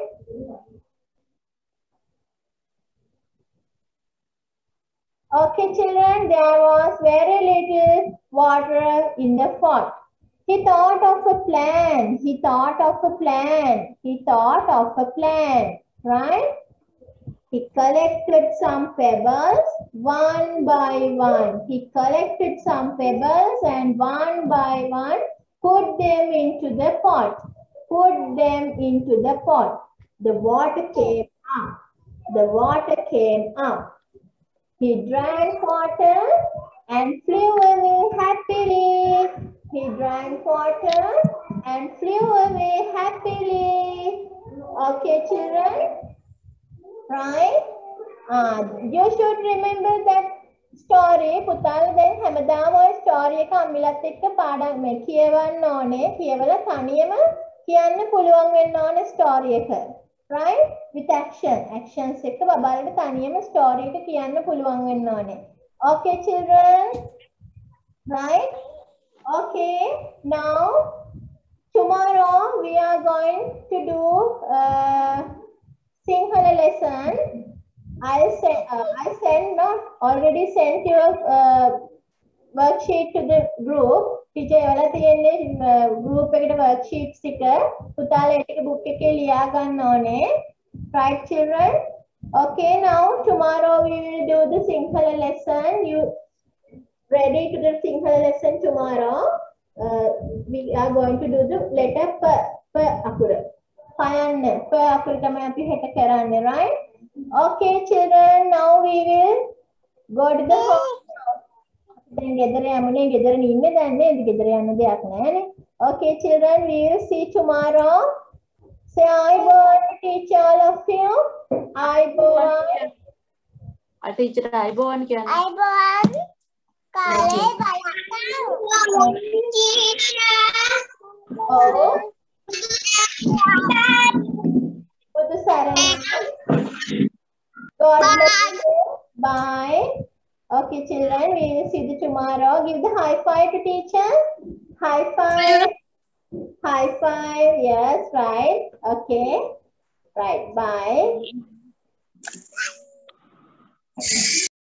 Okay, children, there was very little water in the pot. He thought of a plan. He thought of a plan. He thought of a plan, right? He collected some pebbles one by one. He collected some pebbles and one by one put them into the pot. Put them into the pot. The water came up. The water came up. He drank water and flew away happily. He drank water and flew away happily. Okay, children? Right? Uh, you should remember that story. පුතාලා දැන් හැමදාම ඔය story එක අම්මිලත් එක්ක පාඩම් මේ කියවන්න ඕනේ. කියවලා තනියම කියන්න පුළුවන් වෙන්න ඕනේ story එක. Right? With action. Actions එක බබාලට තනියම story එක කියන්න පුළුවන් වෙන්න ඕනේ. Okay, children? Right? Okay. Now, tomorrow we are going to do uh, Sinhala lesson. I'll send, uh, I send not already sent your uh, worksheet to the group. Teacher එවලා තියෙන්නේ group එකට worksheets ටික. පුතාලා ඒක book එකේ ලියා ගන්න ඕනේ. Right, children? Okay, now tomorrow we will do the Sinhala lesson. You ready to do Sinhala lesson tomorrow? Uh, we are going to do the letter p p akura. Payanna p akura තමයි අපි හෙට කරන්නේ, right? Okay, children, now we will go to the home. දැන් ගෙදර යමුනේ ගෙදර ඉන්නේ දැන් නේද ගෙදර යන්න දෙයක් නැහැනේ. Okay, children, we will see tomorrow. Say I born to teach all of you. I born. A teacher I born කියන්නේ. I born. කාලේ බලන්න. Oh. For the ceremony. God bless you. Bye. Okay, children, we will see you tomorrow. Give the high five to teacher. High five. High five. Yes, right. Okay. Right. Bye.